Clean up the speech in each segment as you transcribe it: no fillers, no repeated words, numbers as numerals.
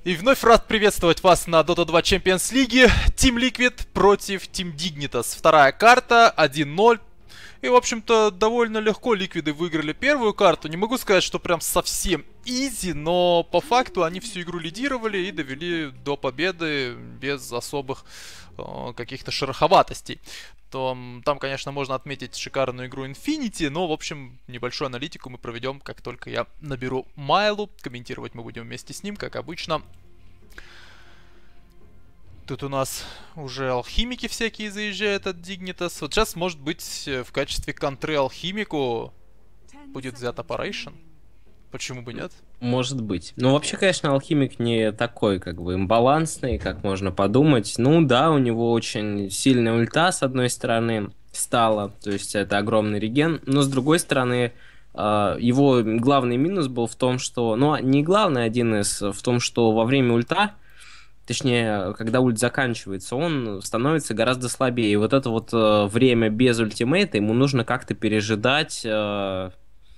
И вновь рад приветствовать вас на Dota 2 Champions League. Team Liquid против Team Dignitas. Вторая карта, 1-0. И, в общем-то, довольно легко Ликвиды выиграли первую карту. Не могу сказать, что прям совсем изи, но по факту они всю игру лидировали и довели до победы без особых каких-то шероховатостей. Там, конечно, можно отметить шикарную игру Infinity, но, в общем, небольшую аналитику мы проведем, как только я наберу Майлу. Комментировать мы будем вместе с ним, как обычно. Тут у нас уже алхимики всякие заезжают от Dignitas. Вот сейчас, может быть, в качестве контры алхимику будет взят Operation. Почему бы нет? Может быть. Ну, вообще, конечно, алхимик не такой, как бы, имбалансный, как можно подумать. Ну, да, у него очень сильная ульта, с одной стороны, стала. То есть, это огромный реген. Но, с другой стороны, его главный минус был в том, что... Ну, не главный, один из... В том, что во время ульта... Точнее, когда ульт заканчивается, он становится гораздо слабее. И вот это вот время без ультимейта ему нужно как-то пережидать, и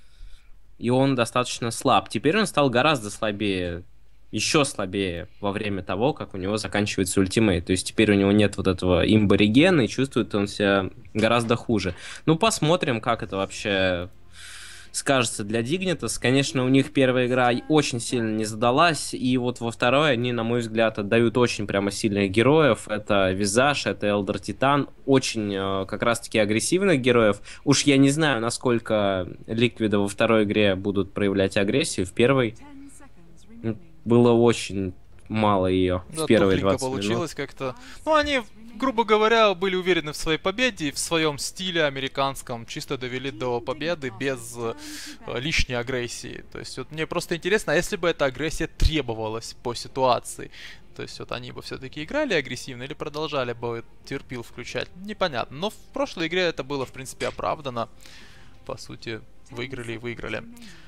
он достаточно слаб. Теперь он стал гораздо слабее, еще слабее во время того, как у него заканчивается ультимейт. То есть теперь у него нет вот этого имба-регена, и чувствует он себя гораздо хуже. Ну, посмотрим, как это вообще скажется для Dignitas. Конечно, у них первая игра очень сильно не задалась, и вот во второй они, на мой взгляд, отдают очень прямо сильных героев. Это Визаж, это Элдер Титан, очень как раз-таки агрессивных героев. Уж я не знаю, насколько Ликвиды во второй игре будут проявлять агрессию. В первой было очень мало ее, Да, в первые тухленько 20 минут. получилось как-то. Ну, они, грубо говоря, были уверены в своей победе и в своем стиле американском чисто довели до победы без лишней агрессии. То есть вот мне просто интересно, а если бы эта агрессия требовалась по ситуации? То есть вот они бы все-таки играли агрессивно или продолжали бы терпил включать? Непонятно. Но в прошлой игре это было, в принципе, оправдано. По сути, выиграли и выиграли.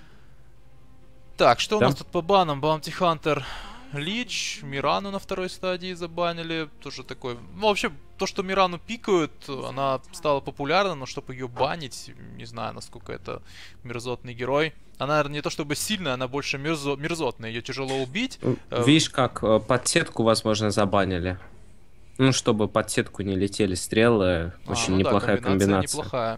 Так, что у Да? нас тут по банам? Bounty Hunter, Лич, Мирану на второй стадии забанили. Тоже такой... Ну, вообще, то, что Мирану пикают, она стала популярна, но чтобы ее банить, не знаю, насколько это мерзотный герой. Она, наверное, не то чтобы сильная, она больше мерзотная. Ее тяжело убить. Видишь, как под сетку, возможно, забанили. Ну, чтобы под сетку не летели стрелы. Очень Ну да, неплохая комбинация. неплохая.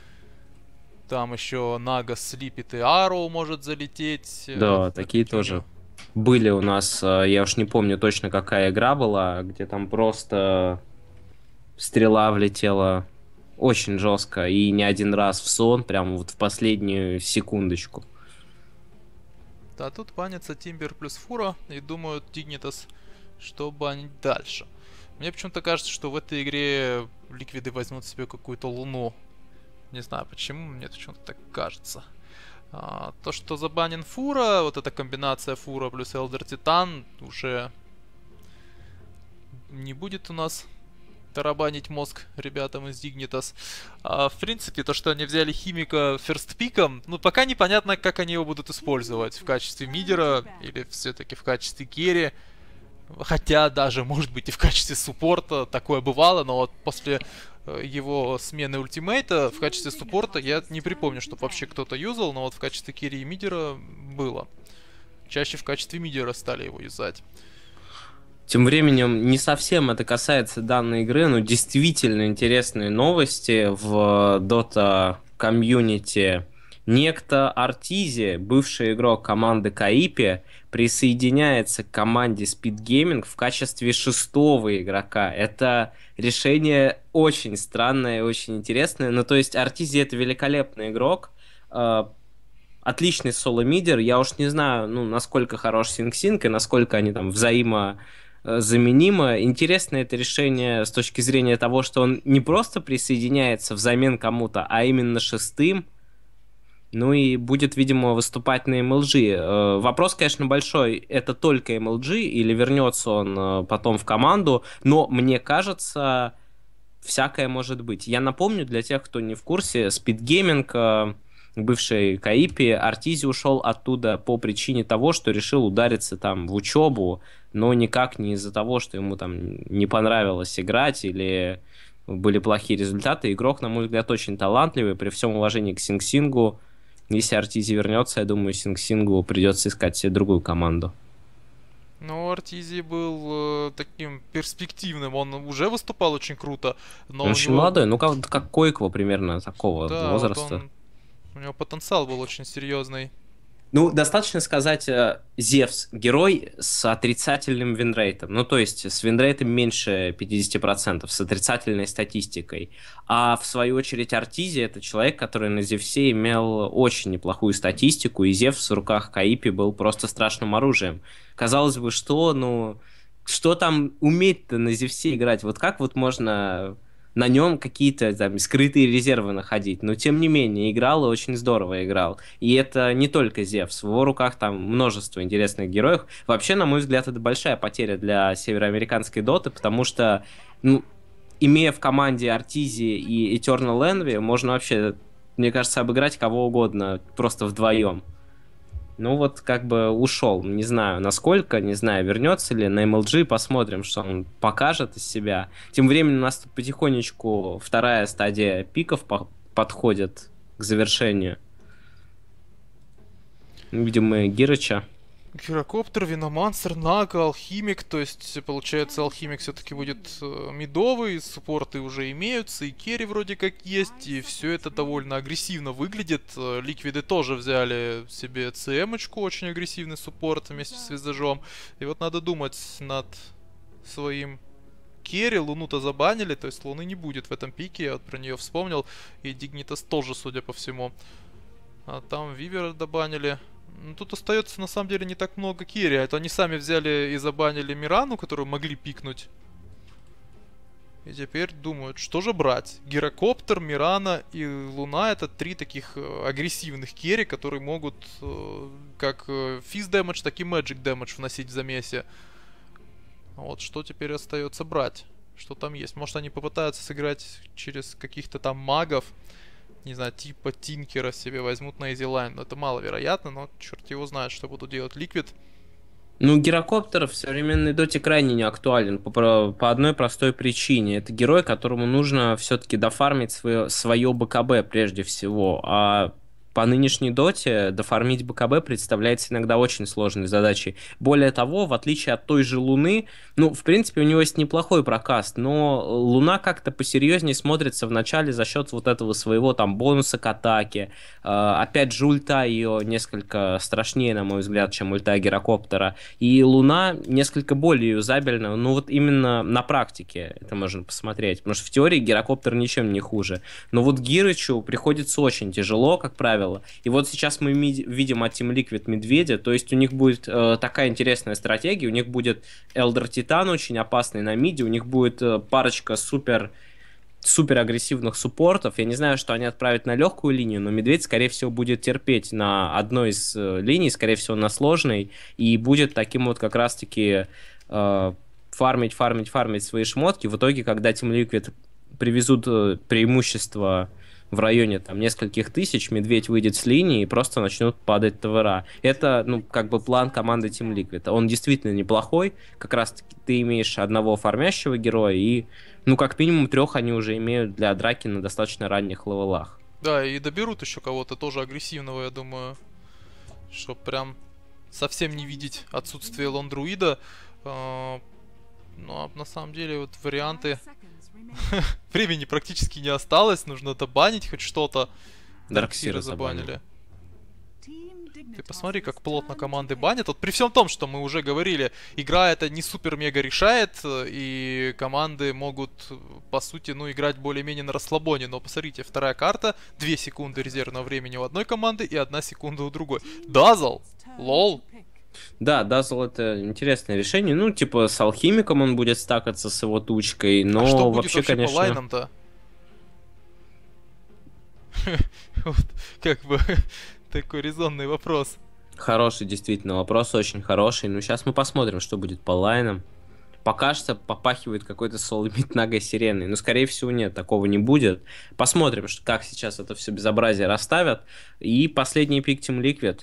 Там еще Нага слипит и Арроу может залететь. Да, в такие эту тоже тюрю. были у нас. Я уж не помню точно, какая игра была, где там просто стрела влетела очень жестко и не один раз в сон, прямо вот в последнюю секундочку. Да, тут банится Тимбер плюс Фура и думают Dignitas, что банить дальше. Мне почему-то кажется, что в этой игре Ликвиды возьмут себе какую-то луну. Не знаю почему, мне почему-то так кажется. То, что забанен Фура, вот эта комбинация Фура плюс Элдер Титан, уже не будет у нас тарабанить мозг ребятам из Dignitas. В принципе, то, что они взяли химика ферстпиком, ну, пока непонятно, как они его будут использовать. В качестве мидера или все-таки в качестве керри. Хотя даже, может быть, и в качестве суппорта такое бывало, но вот после его смены ультимейта в качестве суппорта я не припомню, чтобы вообще кто-то юзал, но вот в качестве керри и мидера было. Чаще в качестве мидера стали его юзать. Тем временем, не совсем это касается данной игры, но действительно интересные новости в Dota комьюнити. Некто Артизи, бывший игрок команды Каипи, присоединяется к команде Speed Gaming в качестве шестого игрока. Это решение очень странное и очень интересное. Ну, то есть Артизи это великолепный игрок, отличный соло-мидер. Я уж не знаю, ну, насколько хорош Синг-Синг и насколько они там взаимозаменимо. Интересно это решение с точки зрения того, что он не просто присоединяется взамен кому-то, а именно шестым. Ну и будет, видимо, выступать на MLG. Вопрос, конечно, большой, это только MLG или вернется он потом в команду, но мне кажется, всякое может быть. Я напомню для тех, кто не в курсе, Speed Gaming, бывший Каипи, Артизи ушел оттуда по причине того, что решил удариться там в учебу, но никак не из-за того, что ему там не понравилось играть или были плохие результаты. Игрок, на мой взгляд, очень талантливый, при всем уважении к Синг-Сингу. Если Артизи вернется, я думаю, Синг-Сингу придется искать себе другую команду. Ну, Артизи был таким перспективным, он уже выступал очень круто, Он но у очень него, молодой, ну как Койкова примерно такого да, вот возраста. он, у него потенциал был очень серьезный. Ну, достаточно сказать, Зевс — герой с отрицательным винрейтом. Ну, то есть с винрейтом меньше 50%, с отрицательной статистикой. А в свою очередь Артизи — это человек, который на Зевсе имел очень неплохую статистику, и Зевс в руках Каипи был просто страшным оружием. Казалось бы, что, ну, что там уметь-то на Зевсе играть? Вот как вот можно на нем какие-то там скрытые резервы находить? Но тем не менее, играл и очень здорово играл. И это не только Зевс. В его руках там множество интересных героев. Вообще, на мой взгляд, это большая потеря для североамериканской доты, потому что, ну, имея в команде Артизи и Eternal Envy, можно вообще, мне кажется, обыграть кого угодно просто вдвоем. Ну вот как бы ушел. Не знаю, насколько, не знаю, вернется ли на MLG, посмотрим, что он покажет из себя. Тем временем у нас тут потихонечку вторая стадия пиков подходит к завершению. Видим мы Гирыча. Гирокоптер, Виномансер, Нага, Алхимик, то есть, получается, Алхимик все-таки будет мидовый, суппорты уже имеются, и керри вроде как есть, и все это довольно агрессивно выглядит. Ликвиды тоже взяли себе ЦМ-очку, очень агрессивный суппорт вместе с Визажом, и вот надо думать над своим керри. Луну-то забанили, то есть Луны не будет в этом пике, я вот про нее вспомнил, и Дигнитас тоже, судя по всему. А там Вивера добанили. Ну, тут остается на самом деле не так много керри. Это они сами взяли и забанили Мирану, которую могли пикнуть. И теперь думают, что же брать. Гирокоптер, Мирана и Луна — это три таких агрессивных керри, которые могут как физ дэмэдж, так и мэджик дэмэдж вносить в замесе. Вот что теперь остается брать. Что там есть. Может, они попытаются сыграть через каких-то там магов. Не знаю, типа Тинкера себе возьмут на Изилайн. Но это маловероятно, но черт его знает, что будут делать Ликвид. Ну, Гирокоптер в современной доте крайне не актуален по одной простой причине. Это герой, которому нужно все-таки дофармить свое БКБ прежде всего. А по нынешней доте дофармить БКБ представляется иногда очень сложной задачей. Более того, в отличие от той же Луны, ну, в принципе, у него есть неплохой прокаст, но Луна как-то посерьезнее смотрится в начале за счет вот этого своего там бонуса к атаке. Опять же, ульта ее несколько страшнее, на мой взгляд, чем ульта Гирокоптера. И Луна несколько более юзабельна, ну вот именно на практике это можно посмотреть. Потому что в теории Гирокоптер ничем не хуже. Но вот Гирычу приходится очень тяжело, как правило. И вот сейчас мы видим от Team Liquid Медведя, то есть у них будет такая интересная стратегия, у них будет Элдер Титан очень опасный на миде, у них будет парочка супер агрессивных суппортов. Я не знаю, что они отправят на легкую линию, но Медведь, скорее всего, будет терпеть на одной из линий, скорее всего, на сложной, и будет таким вот как раз-таки фармить свои шмотки. В итоге, когда Team Liquid привезут преимущество в районе там нескольких тысяч, Медведь выйдет с линии и просто начнут падать ТВРа. Это, ну, как бы план команды Team Liquid. Он действительно неплохой. Как раз таки ты имеешь одного фармящего героя и, ну, как минимум трех они уже имеют для драки на достаточно ранних левелах. Да, и доберут еще кого-то тоже агрессивного, я думаю. Чтоб прям совсем не видеть отсутствие лондруида. Ну, а на самом деле вот варианты... Времени практически не осталось, нужно добанить хоть что-то. Дарксира забанили. Ты посмотри, как плотно команды банят. Вот при всем том, что мы уже говорили, игра это не супер-мега решает, и команды могут, по сути, ну, играть более-менее на расслабоне. Но посмотрите, вторая карта, 2 секунды резервного времени у одной команды и 1 секунда у другой. Дазл! Лол! Да, Дазл это интересное решение. Ну, типа, с Алхимиком он будет стакаться с его тучкой, но а что будет вообще, вообще конечно... по лайнам-то? Вот, как бы, такой резонный вопрос. Хороший, действительно, вопрос очень хороший. Ну, сейчас мы посмотрим, что будет по лайнам. Пока что попахивает какой-то соломит Нагой Сиреной. Но, скорее всего, нет, такого не будет. Посмотрим, как сейчас это все безобразие расставят. И последний пик Team Liquid.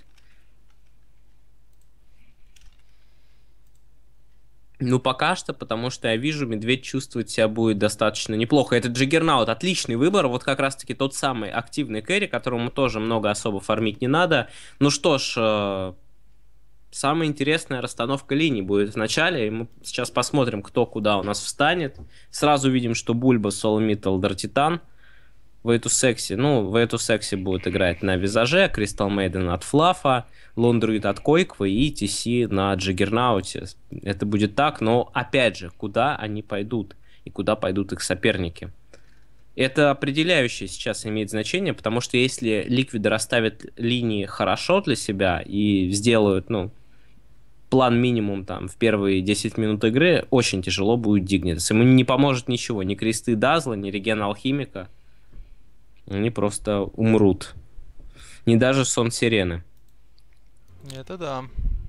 Ну, пока что, потому что я вижу, Медведь чувствует себя будет достаточно неплохо. Это Джиггернаут, отличный выбор. Вот как раз-таки тот самый активный кэрри, которому тоже много особо фармить не надо. Ну что ж, самая интересная расстановка линий будет в начале. И мы сейчас посмотрим, кто куда у нас встанет. Сразу видим, что Бульба, Соломит, Элдер Титан. В эту секси будет играть на Визаже, Кристал Мейден от Флафа, Лондруид от Койквы и TC на Джаггернауте. Это будет так, но опять же, куда они пойдут и куда пойдут их соперники. Это определяющее сейчас имеет значение, потому что если Ликвиды расставят линии хорошо для себя и сделают, план минимум там в первые 10 минут игры, очень тяжело будет Дигнитас. Ему не поможет ничего, ни кресты Дазла, ни реген Алхимика. Они просто умрут. Не даже сон Сирены. Это да.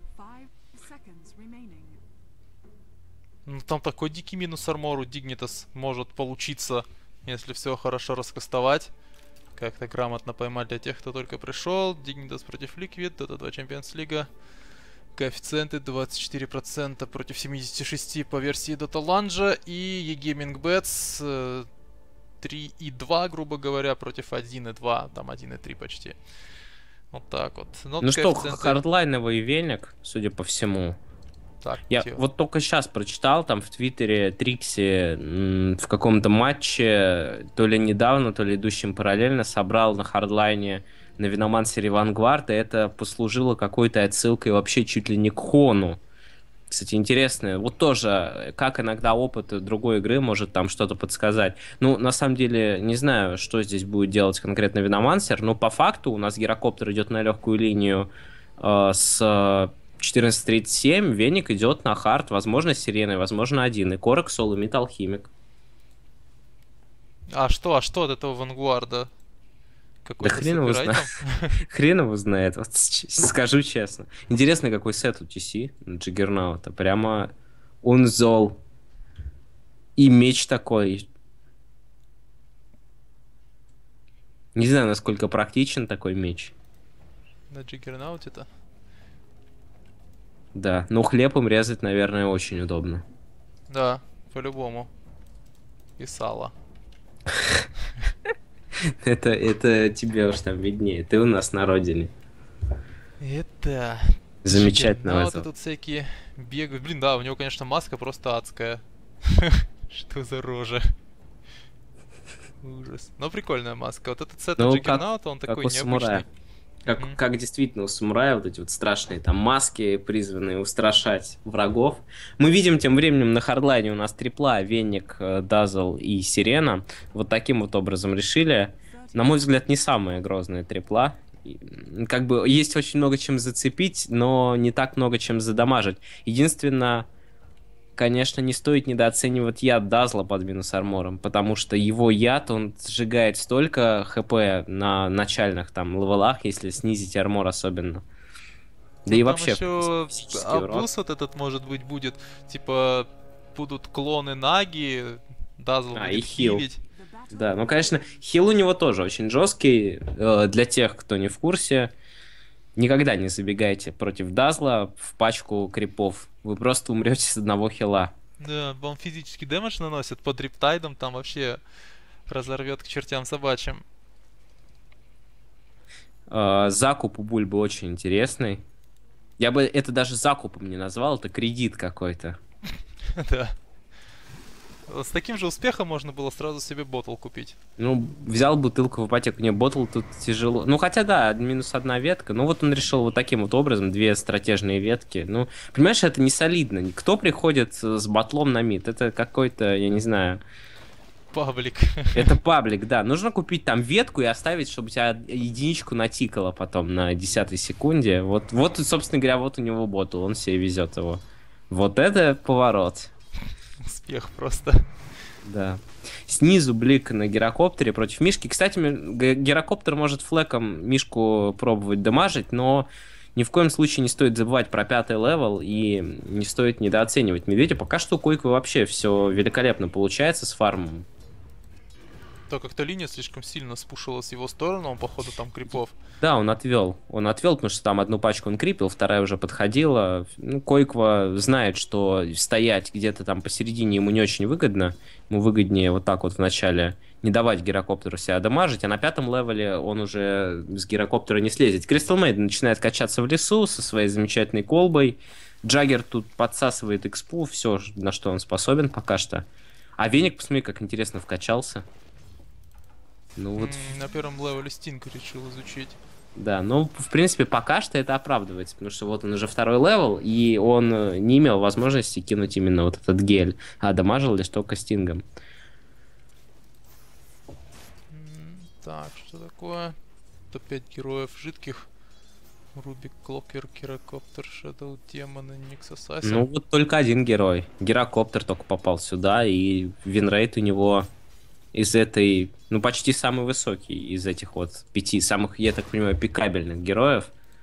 Ну, там такой дикий минус армору Дигнитас может получиться, если все хорошо раскастовать. Как-то грамотно поймать для тех, кто только пришел. Дигнитас против Ликвид, Dota 2 Champions League. Коэффициенты 24% против 76% по версии Dota Lunge. И eGaming Bets 3,2, грубо говоря, против 1,2. Там 1,3 почти. Вот так вот. Ну что, хардлайновый веник, судя по всему. Так, я вот только сейчас прочитал там в Твиттере Трикси в каком-то матче, то ли недавно, то ли идущим параллельно, собрал на хардлайне на Виномансере Вангвард, и это послужило какой-то отсылкой вообще чуть ли не к Хону. Кстати, интересно, вот тоже, как иногда опыт другой игры может там что-то подсказать. Ну, на самом деле, не знаю, что здесь будет делать конкретно Виномансер, но по факту у нас Гирокоптер идет на легкую линию с 14.37, Веник идет на хард, возможно, с Сиреной, возможно, один, и Корок, Соломит, Алхимик. А что от этого Вангуарда? Да хрен его знает. Хрен его знает, вот скажу честно. Интересно, какой сет у TC на Джаггернаута. Прямо он зол. И меч такой. Не знаю, насколько практичен такой меч. На Джаггернауте-то? Да, но хлеб им резать, наверное, очень удобно. Да, по-любому. И сало. Это тебе уж там виднее. Ты у нас на родине. Это... Замечательно. Вот тут всякие бегают. Блин, да, у него, конечно, маска просто адская. Что за рожа? Ужас. Но прикольная маска. Вот этот сет Джаггернаута, он такой необычный. Как действительно у самурая вот эти вот страшные там маски, призванные устрашать врагов. Мы видим тем временем на хардлайне у нас трипла, Веник, Дазл и Сирена. Вот таким вот образом решили. На мой взгляд, не самая грозная трипла. Как бы есть очень много чем зацепить, но не так много чем задамажить. Единственное, конечно, не стоит недооценивать яд Дазла под минус армором, потому что его яд, он сжигает столько хп на начальных там левелах, если снизить армор особенно. Да и вообще... Еще абуз вот этот, может быть, будет, типа, будут клоны Наги, Дазл будет хилить. Да, ну, конечно, хил у него тоже очень жесткий, для тех, кто не в курсе. Никогда не забегайте против Дазла в пачку крипов. Вы просто умрете с одного хила. Да, он физический дэмэдж наносит под риптайдом, там вообще разорвет к чертям собачьим. Закуп у Бульбы очень интересный. Я бы это даже закупом не назвал, это кредит какой-то. Да. С таким же успехом можно было сразу себе ботл купить. Ну, взял бутылку в ипотеку. Не, ботл тут тяжело. Ну, хотя да, минус одна ветка. Ну, вот он решил вот таким вот образом, две стратежные ветки. Ну, понимаешь, это не солидно. Кто приходит с батлом на мид? Это какой-то, я не знаю... Паблик. Это паблик, да. Нужно купить там ветку и оставить, чтобы у тебя единичку натикало потом на 10-й секунде. Вот, собственно говоря, вот у него ботл. Он себе везет его. Вот это поворот. Успех просто. Да. Снизу блик на Гирокоптере против Мишки. Кстати, Гирокоптер может флэком Мишку пробовать дамажить, но ни в коем случае не стоит забывать про 5-й левел и не стоит недооценивать Медведя. Пока что у Койквы вообще все великолепно получается с фармом. То как-то линия слишком сильно спушилась в его сторону, он, походу, там крипов. Да, он отвел. Он отвел, потому что там одну пачку он крипил, вторая уже подходила. Ну, Койква знает, что стоять где-то там посередине ему не очень выгодно. Ему выгоднее вот так вот вначале не давать гирокоптеру себя дамажить, а на 5-м левеле он уже с гирокоптера не слезет. Кристал Мейден начинает качаться в лесу со своей замечательной колбой. Джаггер тут подсасывает экспу, все, на что он способен пока что. А Веник, посмотри, как интересно вкачался. Ну вот. На первом левеле Стинг решил изучить. Да, ну, в принципе, пока что это оправдывается, потому что вот он уже второй левел, и он не имел возможности кинуть именно вот этот гель, а дамажил лишь только Стингом. Так, что такое? Топ-5 героев жидких. Рубик, Клокер, Гирокоптер, Шэдоу, Демон и Никс Ассасин. Ну, вот только один герой. Гирокоптер только попал сюда, и винрейт у него из этой, ну, почти самый высокий из этих вот 5 самых, я так понимаю, пикабельных героев.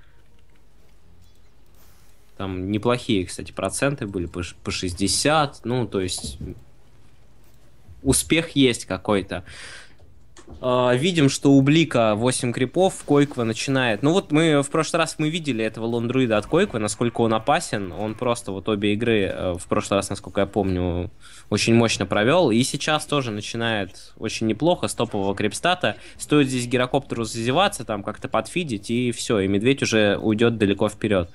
Там неплохие, кстати, проценты были, по 60, ну, то есть успех есть какой-то. Видим, что у Блика 8 крипов, Койква начинает... Ну вот мы в прошлый раз мы видели этого лондруида от Койквы, насколько он опасен. Он просто вот обе игры в прошлый раз, насколько я помню, очень мощно провел. И сейчас тоже начинает очень неплохо с топового крипстата. Стоит здесь гирокоптеру зазеваться, там как-то подфидить, и все, и медведь уже уйдет далеко вперед.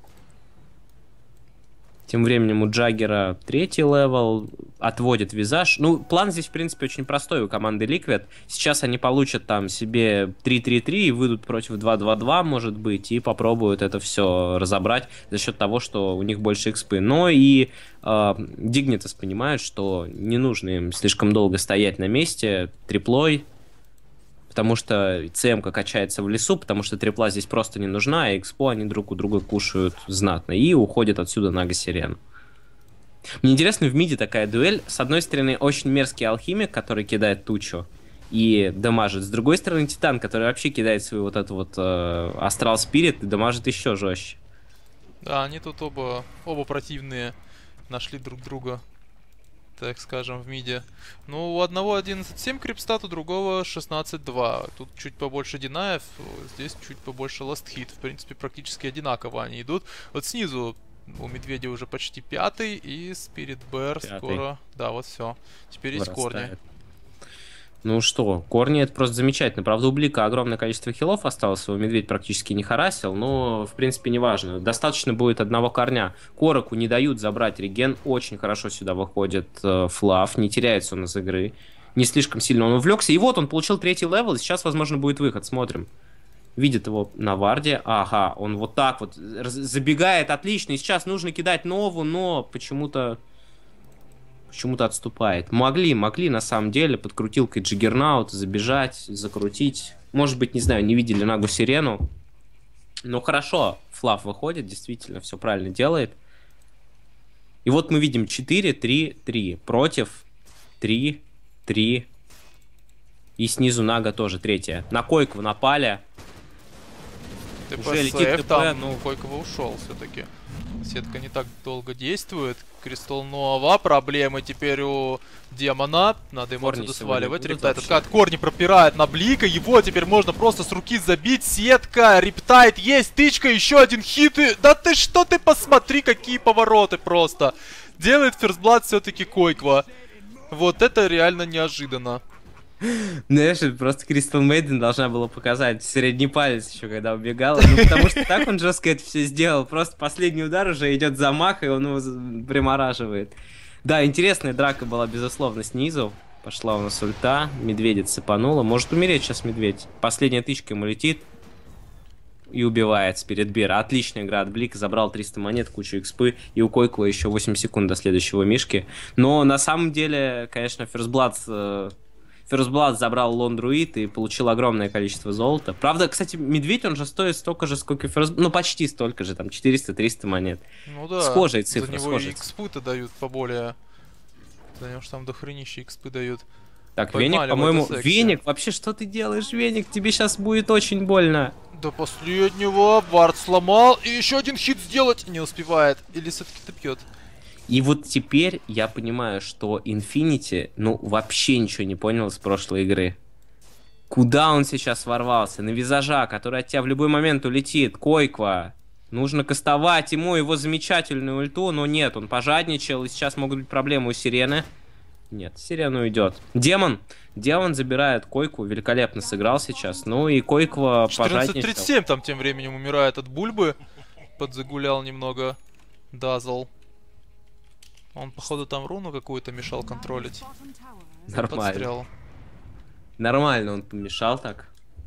Тем временем у Джаггера 3-й левел, отводит визаж. Ну, план здесь, в принципе, очень простой у команды Liquid. Сейчас они получат там себе 3-3-3 и выйдут против 2-2-2, может быть, и попробуют это все разобрать за счет того, что у них больше экспы. Но и Dignitas понимают, что не нужно им слишком долго стоять на месте триплой, потому что ЦМ-ка качается в лесу, потому что трипла здесь просто не нужна, а экспо они друг у друга кушают знатно. И уходят отсюда Нага Сирен. Мне интересно, в миде такая дуэль. С одной стороны, очень мерзкий алхимик, который кидает тучу и дамажит. С другой стороны, Титан, который вообще кидает свой вот этот вот Астрал Спирит и дамажит еще жестче. Да, они тут оба противные нашли друг друга, так скажем, в миде. Ну, у одного 11.7 крипстат, у другого 16.2. Тут чуть побольше динаев, здесь чуть побольше ласт-хит. В принципе, практически одинаково они идут. Вот снизу у медведя уже почти 5-й, и Спирит Бэр скоро... Да, вот все. Теперь есть корни. Ну что, корни это просто замечательно. Правда, у Блика огромное количество хилов осталось, его медведь практически не харасил, но в принципе не важно. Достаточно будет одного корня. Короку не дают забрать реген, очень хорошо сюда выходит Флав, не теряется он из игры. Не слишком сильно он увлекся, и вот он получил 3-й левел, и сейчас, возможно, будет выход, смотрим. Видит его на варде, ага, он вот так вот забегает, отлично, и сейчас нужно кидать нову, но почему-то отступает. Могли на самом деле под крутилкой Джиггернаут забежать, закрутить. Может быть, не знаю, не видели Нагу Сирену. Но хорошо, Флав выходит, действительно, все правильно делает. И вот мы видим 4-3-3 против 3-3. И снизу Нага тоже 3-я. На Койкву напали. Уже летит ТП, там, ну, Койкова ушел все-таки. Сетка не так долго действует. Кристалл Нова. Проблемы теперь у Демона. Надо ему отсюда сваливать. Рептайт откат. Корни пропирает на Блика. Его теперь можно просто с руки забить. Сетка. Рептайт есть. Тычка. Еще один хит. Да ты что, ты посмотри, какие повороты просто. Делает ферстблад все-таки Койква. Вот это реально неожиданно. Знаешь, просто Кристал Мейден должна была показать средний палец еще, когда убегала. Ну, потому что так он жестко это все сделал. Просто последний удар уже идет замах, и он его примораживает. Да, интересная драка была, безусловно, снизу. Пошла у нас ульта, медведец цепанула. Может умереть сейчас медведь. Последняя тычка ему летит. И убивает Спиритбира. Отличная игра от Блика. Забрал 300 монет, кучу экспы. И у Койкова еще 8 секунд до следующего мишки. Но на самом деле, конечно, Ферстблад забрал лондруид и получил огромное количество золота. Правда, кстати, медведь, он же стоит столько же, сколько и Ферстблад. Ну, почти столько же, там, 400-300 монет. Ну да. Схожие цифры, за него и экспы-то дают поболее. За него же там дохренища экспы дают. Так, Веник, по-моему... Веник, вообще, что ты делаешь, Веник? Тебе сейчас будет очень больно. До последнего. Вард сломал. И еще один хит сделать не успевает. Или все-таки добьет? И вот теперь я понимаю, что Infinity, ну, вообще ничего не понял с прошлой игры. Куда он сейчас ворвался? На визажа, который от тебя в любой момент улетит. Койква. Нужно кастовать ему его замечательную ульту, но нет, он пожадничал, и сейчас могут быть проблемы у Сирены. Нет, Сирена уйдет. Демон. Демон забирает Койку, великолепно сыграл сейчас. Ну и Койква пожадничал. 14:37 там тем временем умирает от бульбы. Подзагулял немного Дазл. Он, походу, там руну какую-то мешал контролить. Нормально. Подстрял. Нормально он помешал так.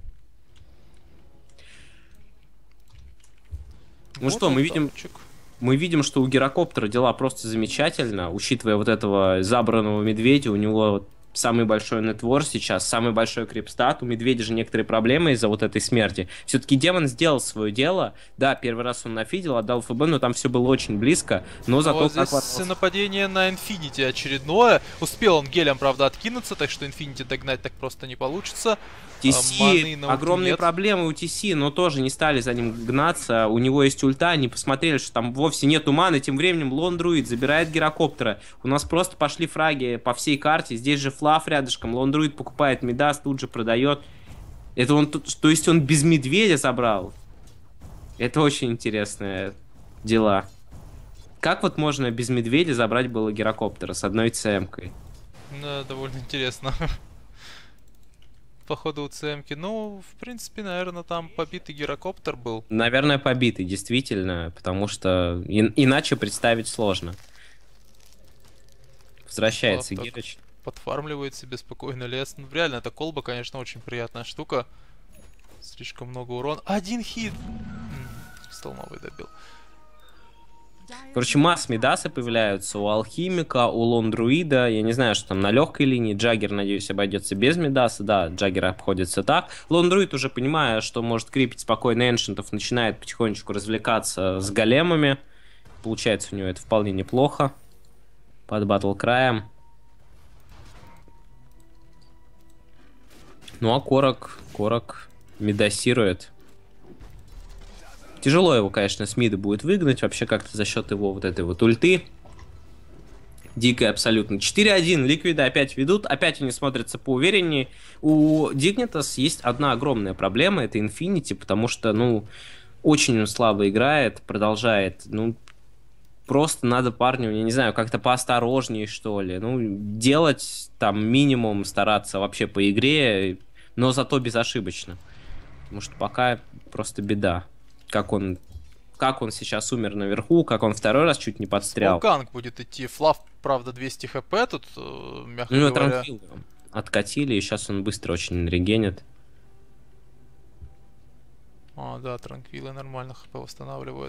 Ну Вот что, он, мы видим, что у Гирокоптера дела просто замечательно, учитывая вот этого забранного медведя, у него самый большой нетвор сейчас, самый большой крипстат, у медведя же некоторые проблемы из-за вот этой смерти. Все-таки демон сделал свое дело, да, первый раз он нафидел, отдал ФБ, но там все было очень близко, но зато... Вот здесь нападение на Инфинити очередное, успел он гелем, правда, откинуться, так что Инфинити догнать так просто не получится. TC, огромные проблемы у TC, но тоже не стали за ним гнаться. У него есть ульта, они посмотрели, что там вовсе нету маны. Тем временем Лон Друид забирает Гирокоптера. У нас просто пошли фраги по всей карте. Здесь же Флаф рядышком. Лон Друид покупает Мидас, тут же продает. Это он, то есть он без медведя забрал. Это очень интересные дела. Как вот можно без медведя забрать было Гирокоптера с одной ЦМ-кой? Да, довольно интересно. Походу у ЦМки. Ну, в принципе, наверное, там побитый Гирокоптер был. Наверное, побитый, действительно, потому что иначе представить сложно. Возвращается Гирыч. Подфармливает себе спокойно лес. Ну, реально, эта колба, конечно, очень приятная штука. Слишком много урона. Один хит! Кристалл новый добил. Короче, масс Мидаса появляются у Алхимика, у Лондруида. Я не знаю, что там на легкой линии. Джаггер, надеюсь, обойдется без Мидаса. Да, Джаггер обходится так. Лондруид, уже понимая, что может крипить спокойно эншентов, начинает потихонечку развлекаться с големами. Получается у него это вполне неплохо. Под батл краем. Ну а Корок мидасирует. Тяжело его, конечно, с мида будет выгнать, вообще как-то за счет его вот этой вот ульты. Дикая абсолютно. 4-1, Ликвиды опять ведут, опять они смотрятся поувереннее. У Dignitas есть одна огромная проблема, это Infinity, потому что, ну, очень он слабо играет, продолжает, ну, просто надо парню, я не знаю, как-то поосторожнее, что ли. Ну, делать там минимум, стараться вообще по игре, но зато безошибочно. Потому что пока просто беда. Как он сейчас умер наверху, как он второй раз чуть не подстрял. Волканг будет идти. Флав, правда, 200 хп тут, мягко говоря. Транквилы откатили, и сейчас он быстро очень регенит. А, да, Транквилы нормально хп восстанавливают.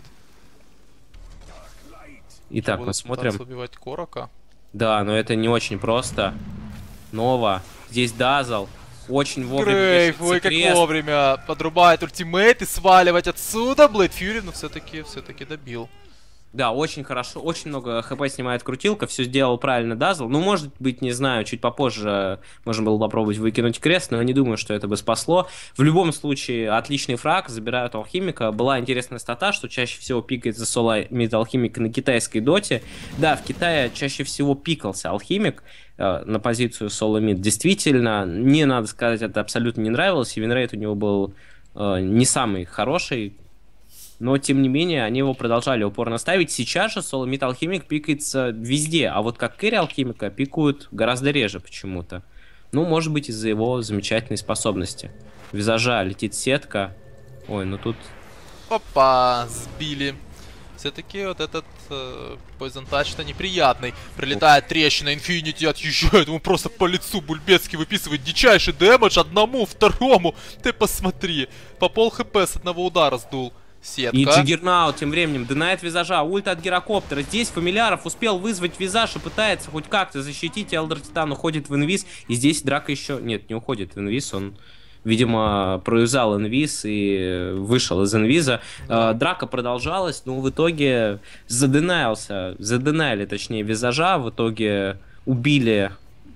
Итак, мы смотрим. Убивать Корока. Да, но это не очень просто. Нова. Здесь Дазл. Очень вовремя. Грейв, ой, как вовремя. Подрубает ультимейт и сваливать отсюда. Блэйд Фьюри, но все-таки добил. Да, очень хорошо, очень много хп снимает крутилка, все сделал правильно Дазл. Ну, может быть, не знаю, чуть попозже можно было попробовать выкинуть крест, но я не думаю, что это бы спасло. В любом случае, отличный фраг, забирают Алхимика. Была интересная стата, что чаще всего пикается соло мид Алхимика на китайской доте. Да, в Китае чаще всего пикался Алхимик на позицию соло мид. Действительно, мне, надо сказать, это абсолютно не нравилось, и винрейт у него был не самый хороший. Но, тем не менее, они его продолжали упорно ставить. Сейчас же соло мид Алхимик пикается везде, а вот как кэри Алхимика пикают гораздо реже почему-то. Ну, может быть, из-за его замечательной способности. Визажа летит сетка. Ой, ну тут... Опа, сбили. Все-таки вот этот Poison Touch-то неприятный. Прилетает трещина, Infinity отъезжает, ему просто по лицу Бульбецкий выписывает дичайший дэмэдж одному, второму. Ты посмотри, по пол хп с одного удара сдул. Сетка. И Джиггернаут тем временем динает визажа, ульт от Гирокоптера. Здесь Фамильяров успел вызвать визаж и пытается хоть как-то защитить. Элдер Титан уходит в инвиз. И здесь Драка еще... Нет, не уходит в инвиз. Он, видимо, проюзал инвиз и вышел из инвиза. Драка продолжалась, но в итоге задинайли, точнее, визажа. В итоге убили...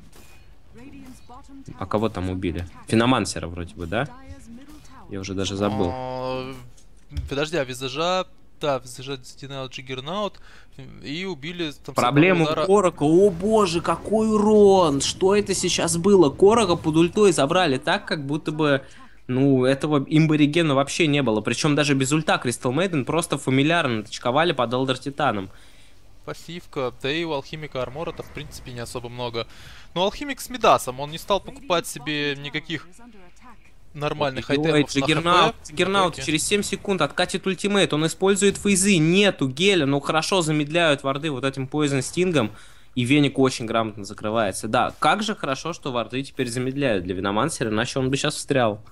А кого там убили? Финомансера вроде бы, да? Я уже даже забыл. Подожди, а визажа Да, задинал Джиггернаут и убили там Проблему удара... Корока. О боже, какой урон! Что это сейчас было? Корока под ультой забрали так, как будто бы, ну, этого имборигена вообще не было. Причем даже без ульта Crystal Maiden просто фамильярно точковали под Элдер Титаном. Пассивка, да и у Алхимика армора-то в принципе не особо много. Но Алхимик с Мидасом, он не стал покупать себе никаких нормальных айтемов на ХП. Джиггернаут через 7 секунд откатит ультимейт, он использует фейзы, нету геля, но хорошо замедляют варды вот этим Poison Стингом, и Веник очень грамотно закрывается. Да, как же хорошо, что варды теперь замедляют для Виномансера, иначе он бы сейчас встрял.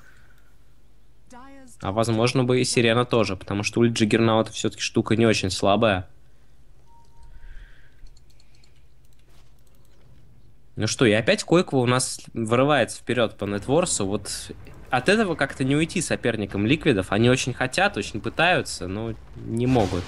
А возможно бы и Сирена тоже, потому что ульт Джиггернаута все-таки штука не очень слабая. Ну что, и опять Койква у нас вырывается вперед по нетворсу. Вот от этого как-то не уйти соперникам Ликвидов. Они очень хотят, очень пытаются, но не могут.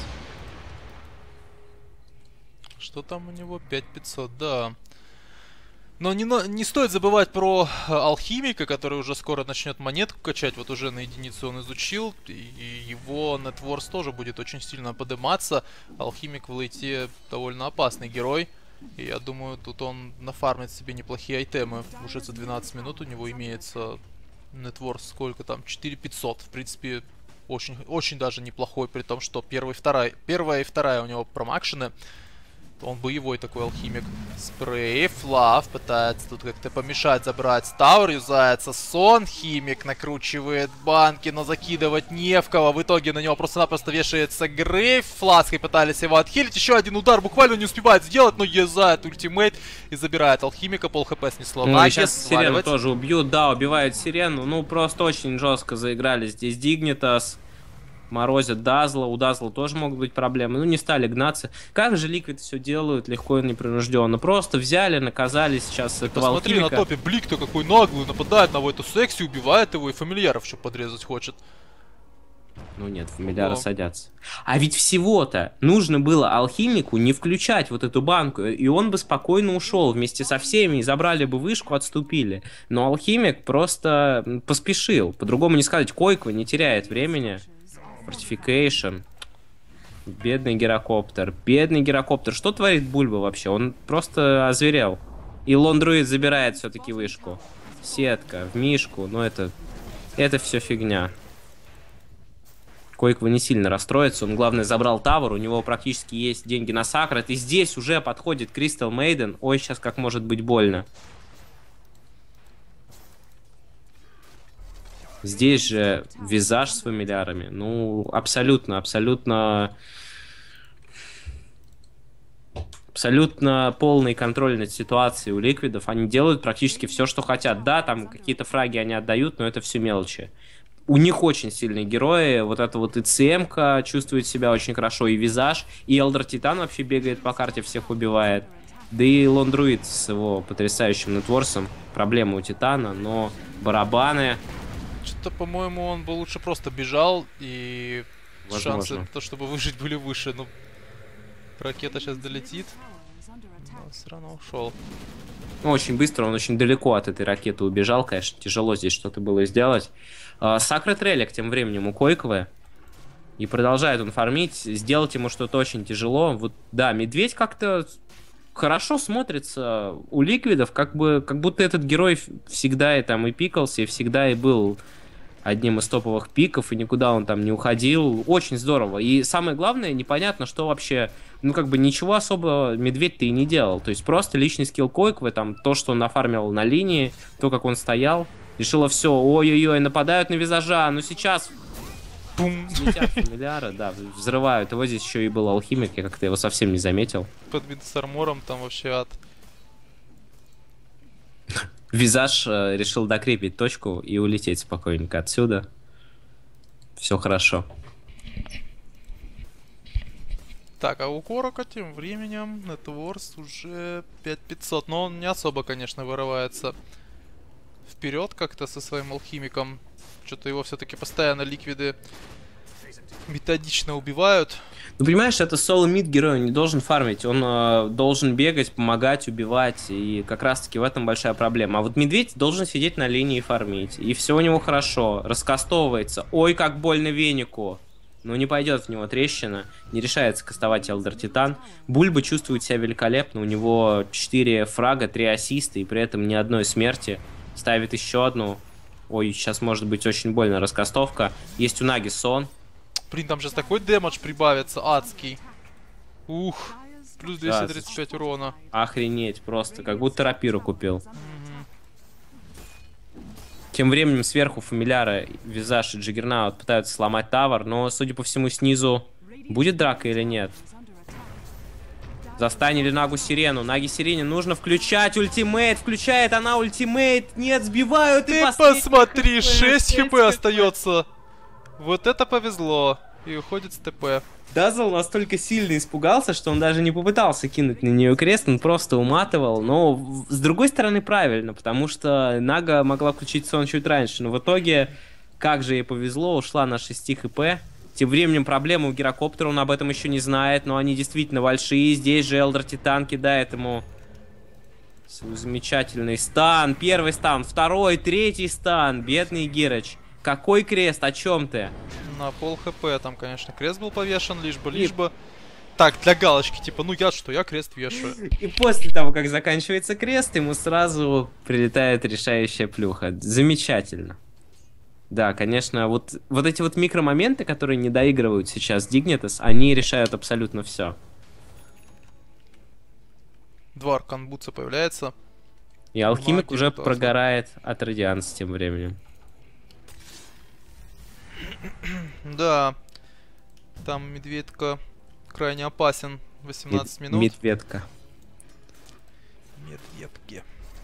Что там у него? 5500, да. Но не стоит забывать про Алхимика, который уже скоро начнет монетку качать. Вот уже на единицу он изучил. И его нетворс тоже будет очень сильно подниматься. Алхимик в лейте довольно опасный герой. И я думаю, тут он нафармит себе неплохие айтемы. Уже за 12 минут у него имеется нетворс сколько там? 4500. В принципе, очень, очень даже неплохой, при том, что первая и вторая у него промакшены. Он боевой такой Алхимик. Спрей, Флав пытается тут как-то помешать забрать. Тауэр юзается. Сон Химик накручивает банки, но закидывать не в кого. В итоге на него просто-напросто вешается Грейв. Флаской пытались его отхилить. Еще один удар буквально не успевает сделать, но юзает ультимейт и забирает Алхимика. Пол хп снесло. Ну и сейчас Сирену тоже убьют. Да, убивают Сирену. Ну просто очень жестко заиграли здесь Дигнитас. Морозят Дазла, у Дазла тоже могут быть проблемы, ну не стали гнаться. Как же Ликвид все делают легко и непринужденно? Просто взяли, наказали сейчас этого Алхимика. Посмотри на топе, Блик-то какой наглый, нападает на эту секси, убивает его и фамильяров еще подрезать хочет. Ну нет, фамильяры садятся. А ведь всего-то нужно было Алхимику не включать вот эту банку, и он бы спокойно ушел вместе со всеми, и забрали бы вышку, отступили. Но Алхимик просто поспешил. По-другому не сказать, Койква не теряет времени. Фортификейшн. Бедный гирокоптер. Бедный гирокоптер. Что творит Бульба вообще? Он просто озверел. И Лондруид забирает все-таки вышку. Сетка, в мишку. Но это все фигня. Койква не сильно расстроится. Он, главное, забрал тавер. У него практически есть деньги на Сакрат. И здесь уже подходит Crystal Maiden. Ой, сейчас как может быть больно. Здесь же визаж с фамильярами. Ну, абсолютно полный контроль над ситуацией у Ликвидов. Они делают практически все, что хотят. Да, там какие-то фраги они отдают, но это все мелочи. У них очень сильные герои. Вот это вот и ЦМ-ка чувствует себя очень хорошо, и визаж, и Элдер Титан вообще бегает по карте, всех убивает. Да и Лондруид с его потрясающим нетворсом. Проблема у Титана, но барабаны... Что-то, по-моему, он бы лучше просто бежал, и возможно. Шансы, то, чтобы выжить, были выше. Ну, ракета сейчас долетит, но все равно ушел. Ну, очень быстро, он очень далеко от этой ракеты убежал, конечно, тяжело здесь что-то было сделать. Сакрет Релик тем временем у Койковы, и продолжает он фармить, сделать ему что-то очень тяжело. Вот, да, Медведь как-то... хорошо смотрится у Ликвидов, как будто этот герой всегда и там и пикался, и всегда и был одним из топовых пиков, и никуда он там не уходил. Очень здорово. И самое главное, непонятно, что вообще, ну как бы ничего особо Медведь-то и не делал. То есть просто личный скилл Койквы, там то, что он нафармил на линии, то, как он стоял, решило все, ой-ой-ой, нападают на визажа, ну сейчас... Летят фамильяры, да, взрывают. Его здесь еще и был Алхимик, я как-то его совсем не заметил. Под с армором там вообще ад. Визаж решил докрепить точку и улететь спокойненько отсюда. Все хорошо. Так, а у Корока тем временем нетворс уже 5500. Но он не особо, конечно, вырывается вперед как-то со своим Алхимиком. Что-то его все-таки постоянно Ликвиды методично убивают. Ну, понимаешь, это соло-мид герой, он не должен фармить, он должен бегать, помогать, убивать, и как раз-таки в этом большая проблема. А вот Медведь должен сидеть на линии и фармить, и все у него хорошо, раскастовывается. Ой, как больно Венику. но не пойдет в него трещина, не решается кастовать Элдер Титан. Бульба чувствует себя великолепно, у него 4 фрага, 3 ассиста и при этом ни одной смерти. Ставит еще одну. Ой, сейчас может быть очень больно раскастовка. Есть у Наги сон. Блин, там сейчас такой дэмэдж прибавится, адский. Ух, плюс 235 урона. Охренеть, просто, как будто рапиру купил. Тем временем сверху фамильяры, Визаж и Джиггернаут пытаются сломать тавер, но, судя по всему, снизу будет драка или нет? Застанили Нагу Сирену. Наги Сирене нужно включать ультимейт. Включает она ультимейт. Нет, сбивают. Ты посмотри, 6 хп остается. Вот это повезло. И уходит с ТП. Дазл настолько сильно испугался, что он даже не попытался кинуть на нее крест, он просто уматывал. Но с другой стороны правильно, потому что Нага могла включить сон чуть раньше. Но в итоге, как же ей повезло, ушла на 6 хп. Тем временем проблема у Гирокоптера, он об этом еще не знает, но они действительно большие. Здесь же Элдер Титан кидает ему свой замечательный стан. Первый стан, второй, третий стан. Бедный Гирыч. Какой крест? О чем ты? На пол хп там, конечно, крест был повешен, лишь бы. Так, для галочки, типа, ну я что, я крест вешаю. И после того, как заканчивается крест, ему сразу прилетает решающая плюха. Замечательно. Да, конечно, вот эти вот микромоменты, которые не доигрывают сейчас Dignitas, они решают абсолютно все. Два арканбутса появляется. И алхимик уже прогорает от радианса тем временем. Да, там медведка крайне опасен. 18 минут. Медведка. Медведки.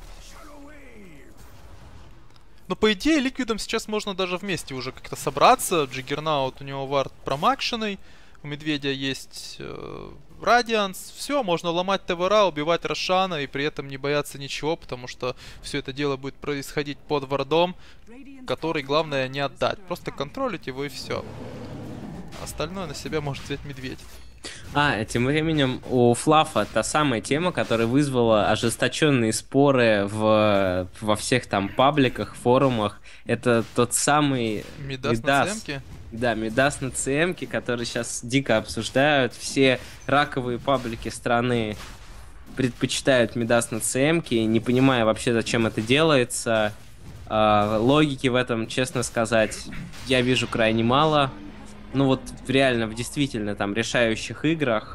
Но по идее ликвидом сейчас можно даже вместе уже как-то собраться. Джиггернаут, у него вард промакшенный. У медведя есть радианс. Все, можно ломать ТВРа, убивать Рошана и при этом не бояться ничего, потому что все это дело будет происходить под вардом, который главное не отдать. Просто контролить его и все. Остальное на себя может взять медведь. Тем временем у Флафа та самая тема, которая вызвала ожесточенные споры во всех там пабликах, форумах. Это тот самый Мидас на ЦМ-ке? Да, Мидас на ЦМ-ке, который сейчас дико обсуждают. Все раковые паблики страны предпочитают Мидас на ЦМ-ке, не понимая вообще, зачем это делается. Логики в этом, честно сказать, я вижу крайне мало. Ну вот реально в действительно там решающих играх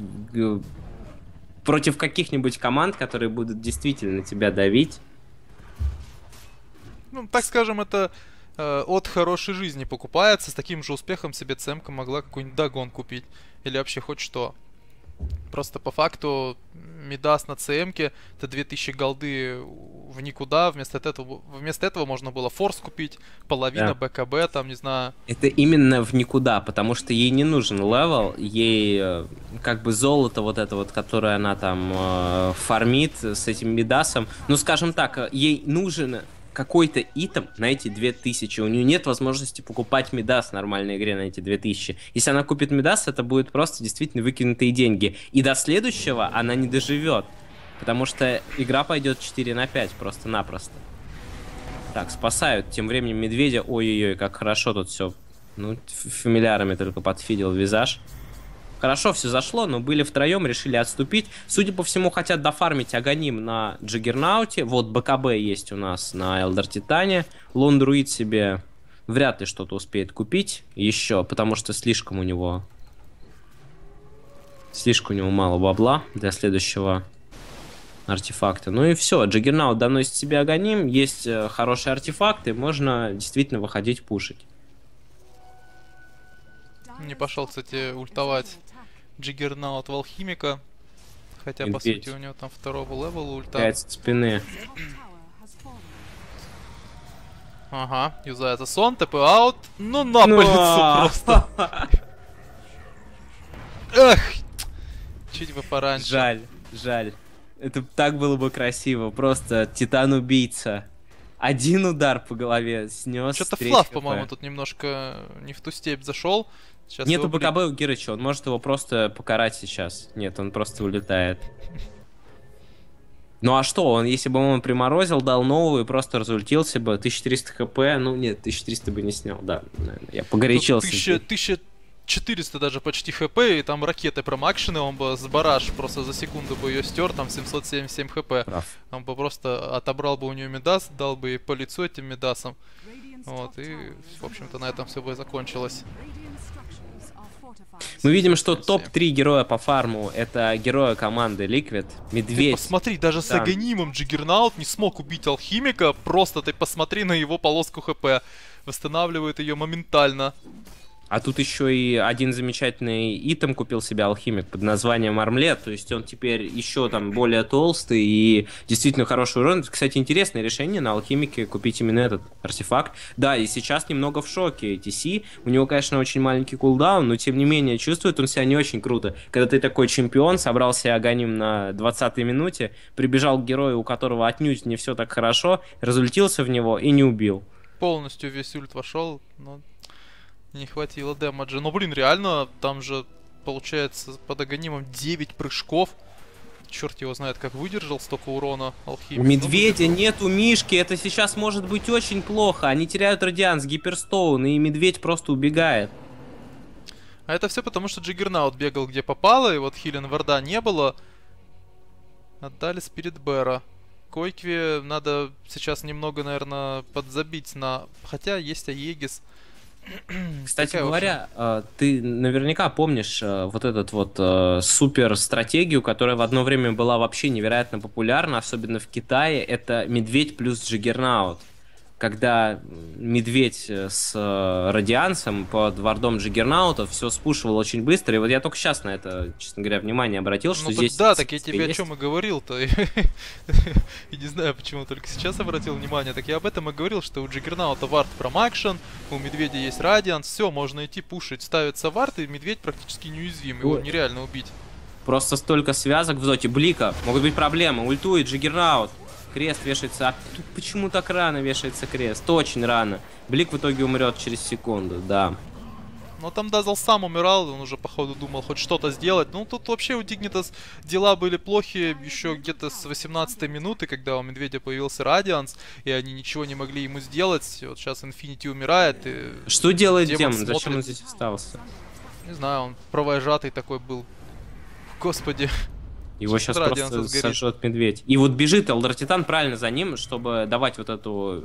против каких-нибудь команд, которые будут действительно тебя давить. Ну, так скажем, это от хорошей жизни покупается. С таким же успехом себе ЦМ-ка могла какой-нибудь Дагон купить. Или вообще хоть что. Просто по факту Мидас на ЦМ-ке это 2000 голды в никуда. Вместо этого можно было форс купить, половина БКБ, там, не знаю. Это именно в никуда, потому что ей не нужен левел, ей как бы золото вот это вот, которое она там фармит с этим Мидасом. Ну, скажем так, ей нужен какой-то итем на эти 2000. У нее нет возможности покупать Мидас в нормальной игре на эти 2000. Если она купит Мидас, это будет просто действительно выкинутые деньги. И до следующего она не доживет. Потому что игра пойдет 4 на 5 просто-напросто. Так, спасают тем временем медведя. Ой-ой-ой, как хорошо тут все. Ну, фамильярами только подфидел Визаж. Хорошо все зашло, но были втроем, решили отступить. Судя по всему, хотят дофармить Аганим на Джиггернауте. Вот БКБ есть у нас на Элдер Титане. Лон Друид себе вряд ли что-то успеет купить еще, потому что слишком у него мало бабла для следующего артефакта. Ну и все, Джиггернаут доносит себе Аганим, есть хорошие артефакты, можно действительно выходить пушить. Не пошел, кстати, ультовать Джиггернаут в алхимика. Хотя, по сути, у него там второго левела ульта. 5 спины. Ага, юзается сон, ТП аут. Ну на пыльцу просто. Эх, чуть бы пораньше. Жаль. Это так было бы красиво. Просто Титан-убийца. Один удар по голове снес. Что-то Флав, по-моему, тут немножко не в ту степь зашел. Сейчас нету БКБ у Гирыча, он может его просто покарать сейчас. Нет, он просто улетает. Ну а что, он, если бы он приморозил, дал новую и просто разультился бы, 1300 хп, ну нет, 1300 бы не снял, да, наверное. Я погорячился. 1000 400 даже почти хп, и там ракеты промакшены, он бы с бараш просто за секунду бы ее стер, там 777 хп. Прав. Он бы просто отобрал бы у нее медас, дал бы ей по лицу этим медасом. Вот, и, в общем-то, на этом все бы и закончилось. Мы видим, что топ-3 героя по фарму — это герои команды Liquid. Медведь. Ты посмотри, даже с Да. Аганимом Джиггернаут не смог убить Алхимика. Просто ты посмотри на его полоску хп. Восстанавливает ее моментально. А тут еще и один замечательный итем купил себе алхимик под названием Армлет. То есть он теперь еще там более толстый и действительно хороший урон. Это, кстати, интересное решение на алхимике купить именно этот артефакт. Да, и сейчас немного в шоке TC. У него, конечно, очень маленький кулдаун, но тем не менее чувствует он себя не очень круто. Когда ты такой чемпион, собрался Аганим на 20-й минуте, прибежал к герою, у которого отнюдь не все так хорошо, разультился в него и не убил. Полностью весь ульт вошел, но не хватило дэмэджа. Но, блин, реально, там же, получается, под Аганимом 9 прыжков. Черт его знает, как выдержал столько урона Алхимик. У медведя нету мишки, это сейчас может быть очень плохо. Они теряют радианс, гиперстоун, и медведь просто убегает. А это все потому, что Джиггернаут бегал где попало, и вот Хилен Варда не было. Отдали Спирит Бэра. Койкве надо сейчас немного, наверное, подзабить на... Хотя есть Аегис. Кстати Такая говоря, ты наверняка помнишь вот этот вот супер стратегию, которая в одно время была вообще невероятно популярна, особенно в Китае. Это медведь плюс Джиггернаут. Когда медведь с радиансом под вардом Джиггернаута все спушивал очень быстро. И вот я только сейчас на это, честно говоря, внимание обратил, что Ну здесь... да, так я тебе о есть. чем и говорил-то. И не знаю, почему только сейчас обратил внимание. Так я об этом и говорил, что у Джиггернаута вард промакшен, у медведя есть радианс, все, можно идти пушить. Ставится вард, и медведь практически неуязвим, его Ой. нереально убить. Просто столько связок в доте. Блика, могут быть проблемы. Ультует Джиггернаут. Крест вешается. А тут почему так рано вешается крест? Очень рано. Блик в итоге умрет через секунду, да. Но там Дазл сам умирал, он уже походу думал хоть что-то сделать. Ну тут вообще у Дигнитас дела были плохи еще где-то с 18-й минуты, когда у Медведя появился Радианс, и они ничего не могли ему сделать. Вот сейчас Инфинити умирает, и... Что делает демон? смотрит. Зачем он здесь остался? Не знаю, он провожатый такой был. Господи. Его сейчас Радианс просто сгорит. сожжет медведь. И вот бежит Элдер Титан правильно за ним, чтобы давать вот эту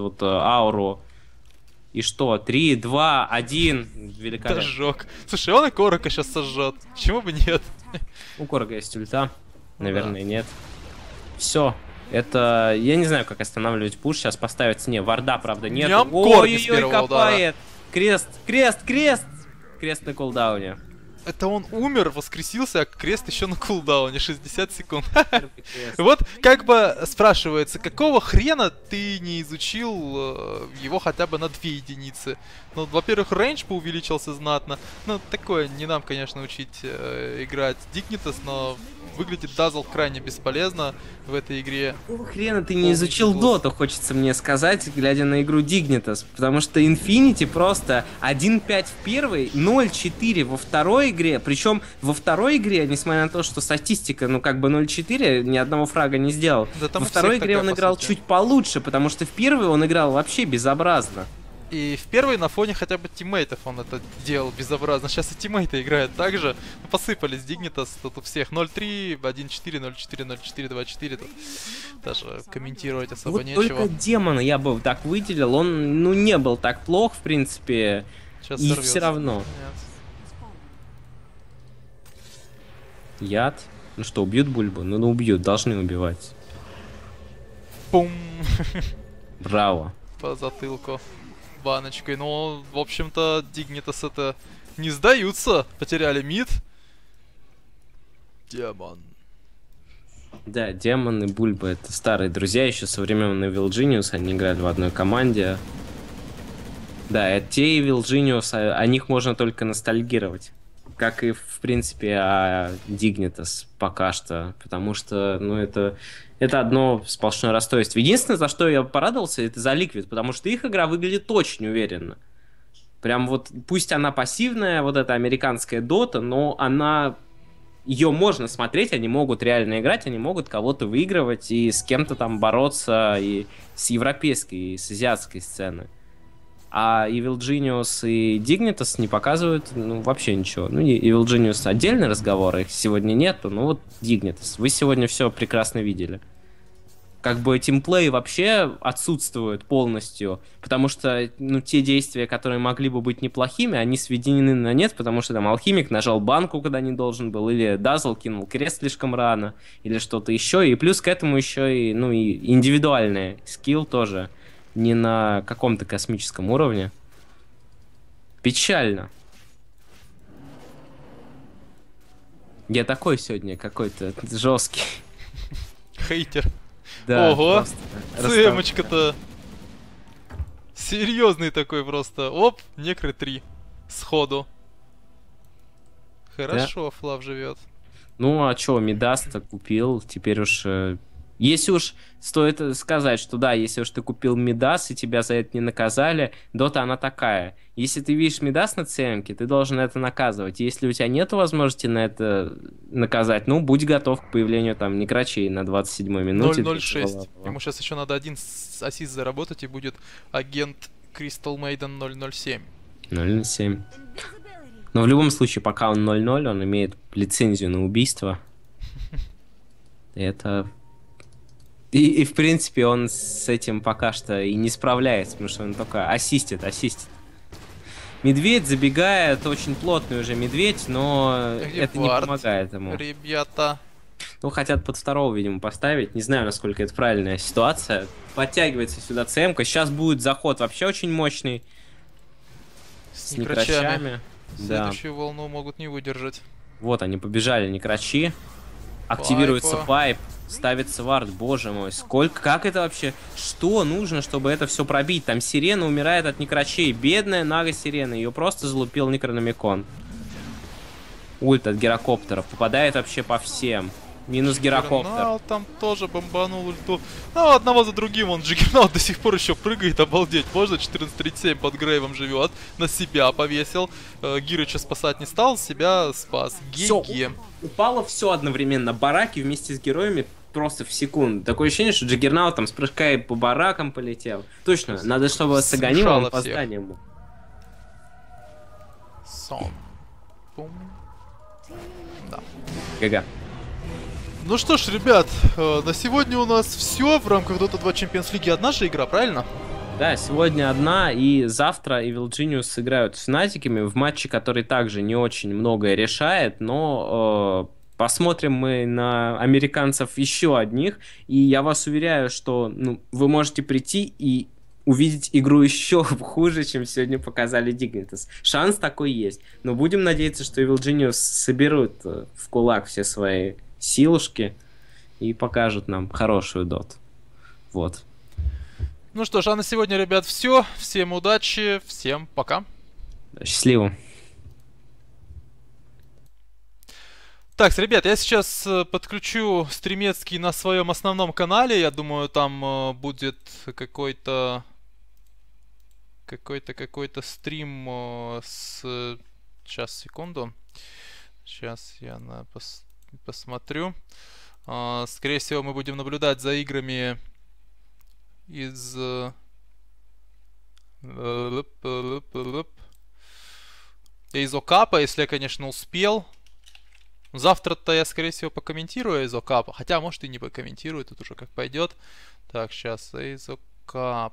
ауру. И что? 3, 2, 1. Великолепно. Сожжёг. Слушай, он и Корока сейчас сожжет. Почему бы нет? У Корга есть ульта. Ну Наверное, нет. Все. Это... Я не знаю, как останавливать пуш. Сейчас поставить... Не, варда, правда, нет. Ням, Корги с Ой-ой-ой, первого копает. Крест, крест, крест. Крест на кулдауне. Это он умер, воскресился, а крест еще на кулдауне, 60 секунд. Первый крест. Вот как бы спрашивается, какого хрена ты не изучил его хотя бы на 2 единицы? Ну, во-первых, рейндж увеличился знатно. Ну, такое, не нам, конечно, учить играть Дигнитас, но выглядит Дазл крайне бесполезно в этой игре. Какого хрена ты не изучил доту, хочется мне сказать, глядя на игру Dignitas, потому что Infinity просто 1.5 в первой, 0.4 во второй игре, причем во второй игре, несмотря на то, что статистика, ну как бы 0.4, ни одного фрага не сделал, Да там во у второй всех игре такая, он по играл сути. чуть получше, потому что в первой он играл вообще безобразно. И в первой на фоне хотя бы тиммейтов он это делал безобразно. Сейчас и тиммейты играют так же. Ну, посыпались Dignitas, тут у всех 0-3, 1-4, 0-4, 0-4, 2-4. Тут даже комментировать особо Вот нечего. только демона я бы так выделил, он, ну, не был так плох, в принципе, Сейчас и сорвётся. все равно. Нет. Яд? Ну что, убьют Бульбу? Ну, убьют, должны убивать. Пум! Браво. По затылку баночкой. Но, в общем-то, Dignitas это не сдаются. Потеряли мид. Демон. Да, Демон и Бульба — это старые друзья еще со времен Evil Genius, они играли в одной команде. Да, это те Evil Genius, о них можно только ностальгировать. Как и, в принципе, о Dignitas пока что, потому что, ну, это одно сплошное расстройство. Единственное, за что я порадовался, это за Liquid, потому что их игра выглядит очень уверенно. Прям вот, пусть она пассивная, вот эта американская дота, но она... Ее можно смотреть, они могут реально играть, они могут кого-то выигрывать и с кем-то там бороться и с европейской, и с азиатской сцены. А Evil Genius и Dignitas не показывают, ну, вообще ничего. Ну, Evil Genius отдельный разговор, их сегодня нету, ну вот Dignitas. Вы сегодня все прекрасно видели. Как бы тимплей вообще отсутствует полностью, потому что, ну, те действия, которые могли бы быть неплохими, они сведены на нет, потому что там Алхимик нажал банку, когда не должен был, или Дазл кинул крест слишком рано, или что-то еще, и плюс к этому еще и, ну, и индивидуальный скилл тоже не на каком-то космическом уровне. Печально. Я такой сегодня какой-то жесткий. Хейтер. Да, ого, просто цемочка-то. Серьезный такой просто. Оп, некры 3. Сходу. Хорошо, Флав живет. Ну, а чё, Мидас-то купил, теперь уж... Если уж стоит сказать, что да, если уж ты купил Мидас и тебя за это не наказали, Дота она такая. Если ты видишь Мидас на ЦМке, ты должен это наказывать. Если у тебя нет возможности на это наказать, ну, будь готов к появлению там некрачей на 27-й минуте. 006. Ему сейчас еще надо один ассист заработать, и будет агент Crystal Maiden 007. 007. Но в любом случае, пока он 0-0, он имеет лицензию на убийство. Это... И, в принципе, он с этим пока что и не справляется, потому что он только ассистит. Медведь забегает, очень плотный уже медведь, но это не помогает ему. Ребята. Ну, хотят под второго, видимо, поставить. Не знаю, насколько это правильная ситуация. Подтягивается сюда ЦМ-ка. Сейчас будет заход вообще очень мощный. С некрачами. Да. Следующую волну могут не выдержать. Вот они побежали, некрачи. Активируется пайп. Ставится вард, боже мой, сколько, как это вообще, что нужно, чтобы это все пробить? Там Сирена умирает от некрачей, бедная Нага Сирена, ее просто залупил Некрономикон. Ульт от гирокоптера, попадает вообще по всем. Минус гирокоптер. Джиггернаут там тоже бомбанул ульту. Ну, одного за другим, он Джиггернаут до сих пор еще прыгает, обалдеть. Можно 14:37 под Грейвом живет, на себя повесил. Гирыча спасать не стал, себя спас. ГГ. Упало все одновременно, бараки вместе с героями просто в секунду. Такое ощущение, что Джиггернаут там с прыжка по баракам полетел. Точно, просто надо, чтобы с Аганимом по зданиям был. Сон. Бум. Да. ГГ. Ну что ж, ребят, на сегодня у нас все в рамках Dota 2 Champions League. Одна же игра, правильно? Да, сегодня одна, и завтра Evil Genius сыграют с Фнатиками в матче, который также не очень многое решает, но посмотрим мы на американцев еще одних, и я вас уверяю, что вы можете прийти и увидеть игру еще хуже, чем сегодня показали Dignitas. Шанс такой есть, но будем надеяться, что Evil Genius соберут в кулак все свои силушки и покажут нам хорошую доту. Вот. Ну что ж, а на сегодня, ребят, все. Всем удачи, всем пока. Счастливо. Так, ребят, я сейчас подключу стримецкий на своем основном канале. Я думаю, там будет какой-то стрим с... Сейчас, секунду. Сейчас я посмотрю. Скорее всего, мы будем наблюдать за играми из Окапа, если я, конечно, успел. Завтра-то я, скорее всего, покомментирую из Окапа. Хотя, может, и не покомментирую, тут уже как пойдет. Так, сейчас Окап.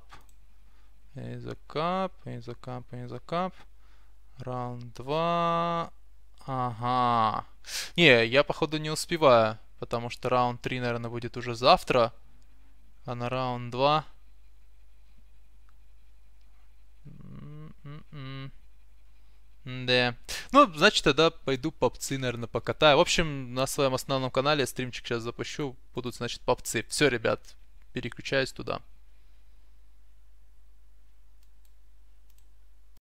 Окап. Раунд 2. Ага. Не, я, походу, не успеваю. Потому что раунд 3, наверное, будет уже завтра. А на раунд 2... Да. Ну, значит, тогда пойду попцы, наверное, покатаю. В общем, на своем основном канале стримчик сейчас запущу. Будут, значит, попцы. Все, ребят, переключаюсь туда.